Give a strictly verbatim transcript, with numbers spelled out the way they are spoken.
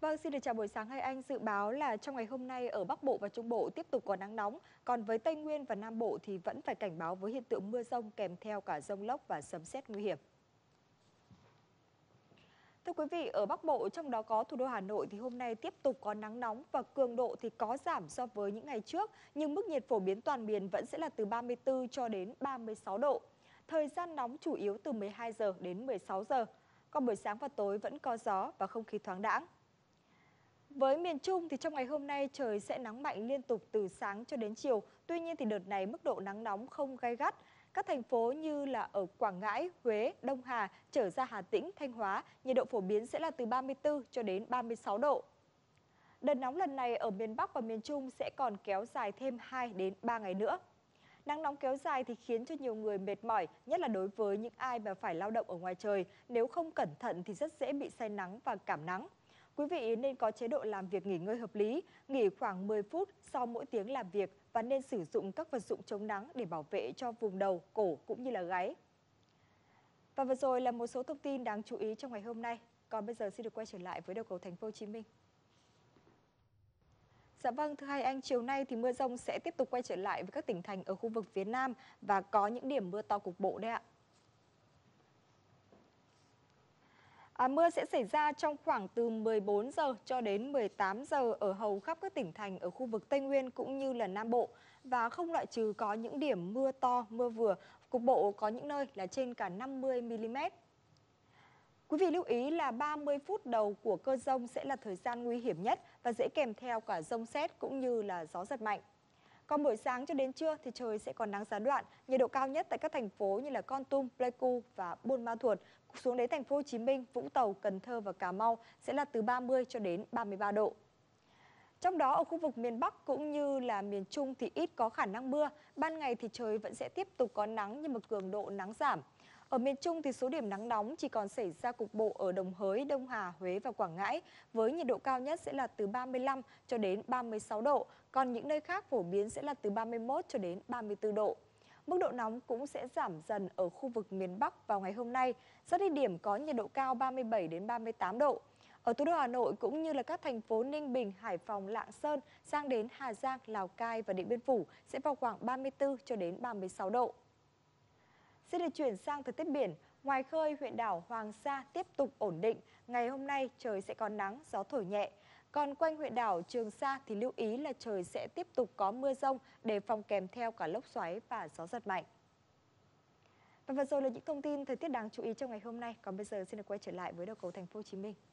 Vâng, xin được chào buổi sáng hai anh. Dự báo là trong ngày hôm nay ở Bắc Bộ và Trung Bộ tiếp tục có nắng nóng, còn với Tây Nguyên và Nam Bộ thì vẫn phải cảnh báo với hiện tượng mưa rông kèm theo cả dông lốc và sấm sét nguy hiểm. Thưa quý vị, ở Bắc Bộ trong đó có thủ đô Hà Nội thì hôm nay tiếp tục có nắng nóng và cường độ thì có giảm so với những ngày trước, nhưng mức nhiệt phổ biến toàn miền vẫn sẽ là từ ba mươi tư cho đến ba mươi sáu độ. Thời gian nóng chủ yếu từ mười hai giờ đến mười sáu giờ. Còn buổi sáng và tối vẫn có gió và không khí thoáng đãng. Với miền Trung thì trong ngày hôm nay trời sẽ nắng mạnh liên tục từ sáng cho đến chiều. Tuy nhiên thì đợt này mức độ nắng nóng không gay gắt. Các thành phố như là ở Quảng Ngãi, Huế, Đông Hà trở ra Hà Tĩnh, Thanh Hóa, nhiệt độ phổ biến sẽ là từ ba mươi tư cho đến ba mươi sáu độ. Đợt nóng lần này ở miền Bắc và miền Trung sẽ còn kéo dài thêm hai đến ba ngày nữa. Nắng nóng kéo dài thì khiến cho nhiều người mệt mỏi, nhất là đối với những ai mà phải lao động ở ngoài trời. Nếu không cẩn thận thì rất dễ bị say nắng và cảm nắng. Quý vị nên có chế độ làm việc nghỉ ngơi hợp lý, nghỉ khoảng mười phút sau mỗi tiếng làm việc và nên sử dụng các vật dụng chống nắng để bảo vệ cho vùng đầu, cổ cũng như là gáy. Và vừa rồi là một số thông tin đáng chú ý trong ngày hôm nay. Còn bây giờ xin được quay trở lại với đầu cầu thành phố Hồ Chí Minh. Dạ vâng, thưa hai anh, chiều nay thì mưa rông sẽ tiếp tục quay trở lại với các tỉnh thành ở khu vực phía Nam và có những điểm mưa to cục bộ đấy ạ. À, mưa sẽ xảy ra trong khoảng từ mười bốn giờ cho đến mười tám giờ ở hầu khắp các tỉnh thành ở khu vực Tây Nguyên cũng như là Nam Bộ. Và không loại trừ có những điểm mưa to, mưa vừa, cục bộ có những nơi là trên cả năm mươi mi li mét. Quý vị lưu ý là ba mươi phút đầu của cơn dông sẽ là thời gian nguy hiểm nhất và dễ kèm theo cả dông sét cũng như là gió giật mạnh. Còn buổi sáng cho đến trưa thì trời sẽ còn nắng gián đoạn, nhiệt độ cao nhất tại các thành phố như là Kon Tum, Pleiku và Buôn Ma Thuột, xuống đến thành phố Hồ Chí Minh, Vũng Tàu, Cần Thơ và Cà Mau sẽ là từ ba mươi cho đến ba mươi ba độ. Trong đó ở khu vực miền Bắc cũng như là miền Trung thì ít có khả năng mưa, ban ngày thì trời vẫn sẽ tiếp tục có nắng nhưng mà cường độ nắng giảm. Ở miền Trung thì số điểm nắng nóng chỉ còn xảy ra cục bộ ở Đồng Hới, Đông Hà, Huế và Quảng Ngãi, với nhiệt độ cao nhất sẽ là từ ba mươi lăm cho đến ba mươi sáu độ, còn những nơi khác phổ biến sẽ là từ ba mươi mốt cho đến ba mươi tư độ. Mức độ nóng cũng sẽ giảm dần ở khu vực miền Bắc vào ngày hôm nay, rất ít điểm có nhiệt độ cao ba mươi bảy đến ba mươi tám độ. Ở thủ đô Hà Nội cũng như là các thành phố Ninh Bình, Hải Phòng, Lạng Sơn sang đến Hà Giang, Lào Cai và Điện Biên Phủ sẽ vào khoảng ba mươi tư cho đến ba mươi sáu độ. Xin được chuyển sang thời tiết biển. Ngoài khơi, huyện đảo Hoàng Sa tiếp tục ổn định. Ngày hôm nay trời sẽ có nắng, gió thổi nhẹ. Còn quanh huyện đảo Trường Sa thì lưu ý là trời sẽ tiếp tục có mưa rông, đề phòng kèm theo cả lốc xoáy và gió giật mạnh. Và vừa rồi là những thông tin thời tiết đáng chú ý trong ngày hôm nay. Còn bây giờ xin được quay trở lại với đầu cầu thành phố Hồ Chí Minh.